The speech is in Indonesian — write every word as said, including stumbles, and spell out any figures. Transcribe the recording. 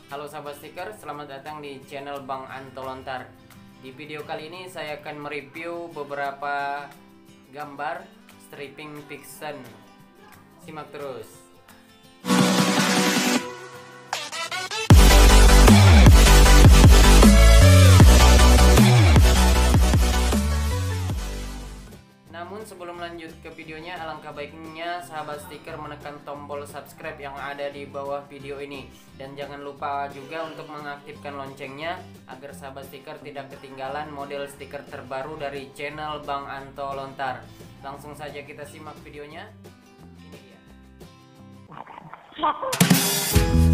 Halo sahabat stiker, selamat datang di channel Bang Anto Lontar. Di video kali ini saya akan mereview beberapa gambar stripping Pixen. Simak terus. Namun sebelum lanjut ke videonya, alangkah baiknya sahabat stiker menekan tombol subscribe yang ada di bawah video ini. Dan jangan lupa juga untuk mengaktifkan loncengnya agar sahabat stiker tidak ketinggalan model stiker terbaru dari channel Bang Anto Lontar. Langsung saja kita simak videonya. Ini dia.